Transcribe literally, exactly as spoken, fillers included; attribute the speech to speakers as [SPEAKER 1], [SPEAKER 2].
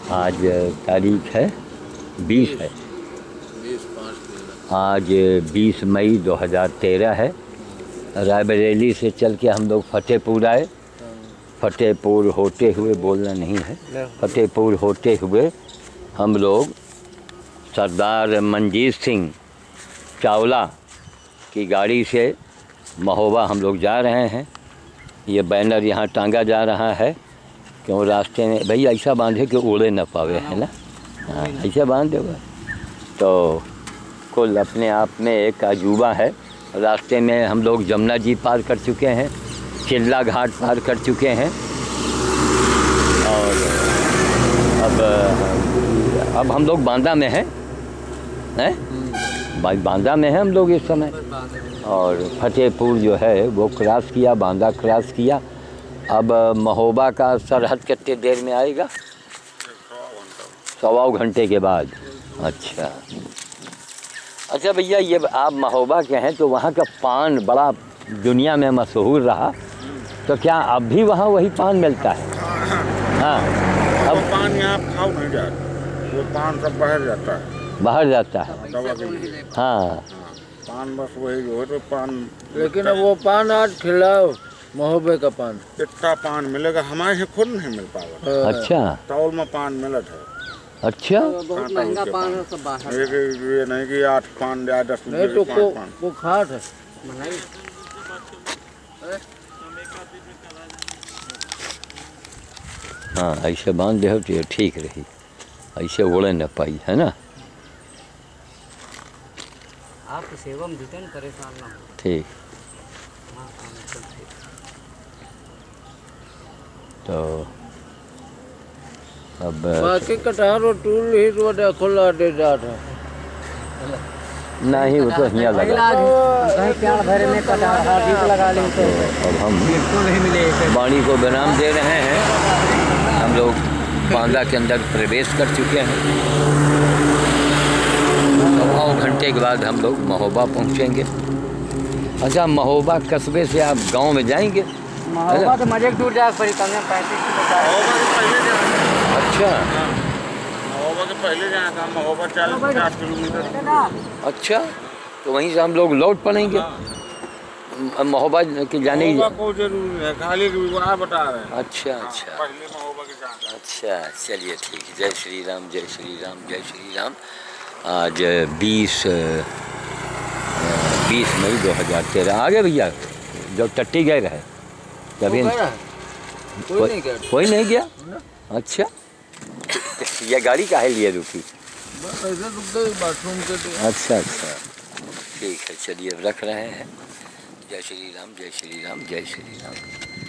[SPEAKER 1] आज तारीख है बीस है, आज बीस मई दो हज़ार तेरह है। रायबरेली से चल के हम लोग फतेहपुर आए। फतेहपुर होते हुए, बोलना नहीं है, फतेहपुर होते हुए हम लोग सरदार मंजीत सिंह चावला की गाड़ी से महोबा हम लोग जा रहे हैं। ये बैनर यहाँ टांगा जा रहा है, क्यों रास्ते में भाई ऐसा बांधे कि उड़े न पावे, है ना। हाँ, ऐसा बांध देगा तो कुल अपने आप में एक अजूबा है। रास्ते में हम लोग जमुना जी पार कर चुके हैं, चिल्ला घाट पार कर चुके हैं और अब अब हम लोग बांदा में हैं हैं भाई, बांदा में हैं हम लोग इस समय। और फतेहपुर जो है वो क्रॉस किया, बांदा क्रॉस किया। अब महोबा का सरहद कितने देर में आएगा? सवा घंटे के बाद। अच्छा अच्छा भैया, ये आप महोबा के हैं तो वहाँ का पान बड़ा दुनिया में मशहूर रहा, तो क्या अब भी वहाँ वही पान मिलता है? हाँ,
[SPEAKER 2] अब पान यहाँ खाओ नहीं जाता, वो पान सब बाहर जाता है।
[SPEAKER 1] बाहर जाता है, हाँ
[SPEAKER 2] पान बस वही जो है तो पान।
[SPEAKER 3] लेकिन अब वो पान आज खिलाओ, महोबे का पान
[SPEAKER 2] इतना पान मिलेगा, हमारे यहाँ खुद नहीं मिल पाएगा।
[SPEAKER 1] अच्छा,
[SPEAKER 2] तौल में पान मिलत है।
[SPEAKER 1] अच्छा,
[SPEAKER 3] बहुत महंगा पान है सब बाहर।
[SPEAKER 2] एक ये नहीं कि आठ पान या दस
[SPEAKER 3] नहीं तो को वो खाट है।
[SPEAKER 1] हाँ ऐसे बांध दे तो ठीक रही, ऐसे उड़े न पाई, है ना।
[SPEAKER 3] आप सेवा में जुटे न, परेशान ना हो।
[SPEAKER 1] ठीक, तो अब
[SPEAKER 3] बाकी कटारो टूल ही रोड खुला दे जाता
[SPEAKER 1] नहीं, वो तो यहाँ लगा।
[SPEAKER 3] कहीं प्यार भरे में कटार हार्दिक लगा लें तो
[SPEAKER 1] अब हम
[SPEAKER 3] बिल्कुल नहीं मिले।
[SPEAKER 1] वाणी को विराम दे रहे हैं। हम लोग बांदा के अंदर प्रवेश कर चुके हैं। सवा घंटे के बाद हम लोग महोबा पहुँचेंगे। अच्छा, महोबा कस्बे से आप गांव में जाएंगे?
[SPEAKER 3] महोबा तो मजे दूर जाए पड़ी, कम से पैंतीस किलोमीटर।
[SPEAKER 1] अच्छा,
[SPEAKER 2] महोबा के पहले जाना था, महोबा चालीस पचास किलोमीटर।
[SPEAKER 1] अच्छा, तो वहीं से हम लोग लौट पड़ेंगे महोबा के जाने की।
[SPEAKER 2] महोबा को जरूरी है, खाली वहाँ बता रहे हैं।
[SPEAKER 1] अच्छा अच्छा,
[SPEAKER 2] पहले महोबा के जाना।
[SPEAKER 1] अच्छा चलिए ठीक है। जय श्री राम, जय श्री राम, जय श्री राम। आज बीस बीस मई दो हज़ार तेरह। आ गए भैया, जो टट्टी गए रहे तभी
[SPEAKER 3] कोई नहीं गया।
[SPEAKER 1] कोई नहीं गया? अच्छा, ये गाड़ी काहे लिए रुकी?
[SPEAKER 3] बाथरूम के लिए।
[SPEAKER 1] अच्छा अच्छा, ठीक है, चलिए रख रहे हैं। जय श्री राम, जय श्री राम, जय श्री राम।